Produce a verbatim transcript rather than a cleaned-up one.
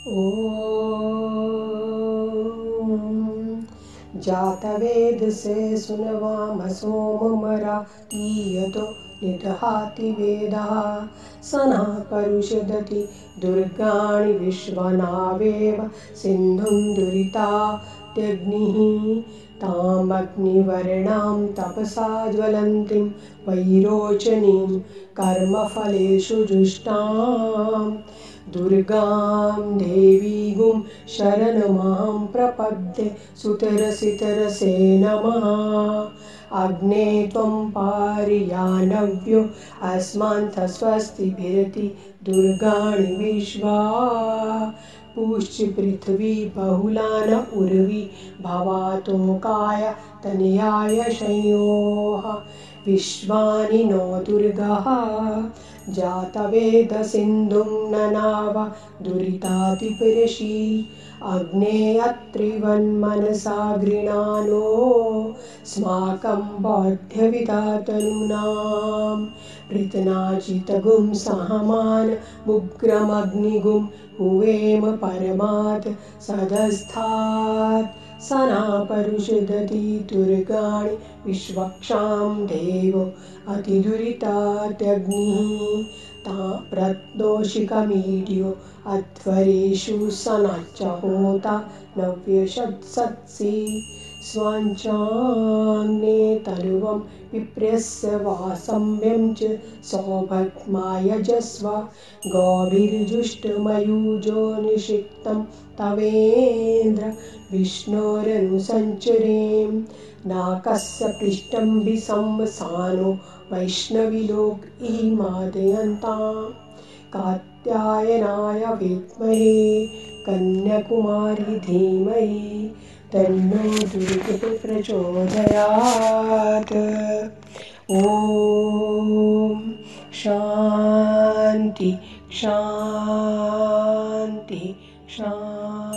ॐ जातवेदसे सुनवाम सोममरा तीयतो निदहाति वेदः सना परुषदति दुर्गाणि विश्वनावेव सिन्धुं दुरितात्यग्निः तामग्निवर्णां तपसा ज्वलन्तीं वैरोचनीं कर्मफलेषु जुष्टां दुर्गां देवीगुं शरणमहं प्रपद्ये सुतरसितरसे नमः। अग्ने त्वं पारियानव्यो अस्मान्त स्वस्तिभिरति दुर्गाणि विश्वा पूश्च पृथ्वी बहुलान उर्वी भवातोकाय तनयाय शयोः विश्वानि नो दुर्गः जातवेद सिन्धुं ननाव दुरितातिपरशी अग्ने अत्रिवन्मनसा गृणानो स्माकं बाध्यविधातनूनां पृतनाचितगुं सहमान उग्रमग्निगुं हुवेम परमात् सदस्थात् सना परुषदति दुर्गाणि विश्वक्षां देवो अतिदुरितात्यग्निः ता प्रत्नोषिकमीड्यो अध्वरेषु सनाच्च होता नव्यषत्सत्सि स्वाञ्चाग्ने तनुवं विप्रस्य वासम्यं च सौभग्मायजस्व गौभिर्जुष्टमयूजो निषिक्तं तवेन्द्र विष्णोरनुसञ्चरें नाकस्य पृष्ठं विसंवसानो वैष्णविलोक इमादयन्तां कात्यायनाय विद्महे कन्याकुमारी धीमहि तन्नो दुर्गे प्रचोदयात्। ॐ शान्ति शान्ति शान्ति।